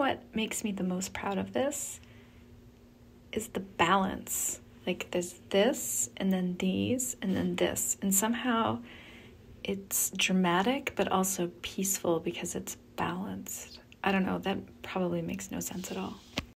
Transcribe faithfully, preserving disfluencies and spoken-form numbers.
what makes me the most proud of this is the balance. Like there's this and then these and then this. And somehow it's dramatic but also peaceful because it's balanced. I don't know, that probably makes no sense at all.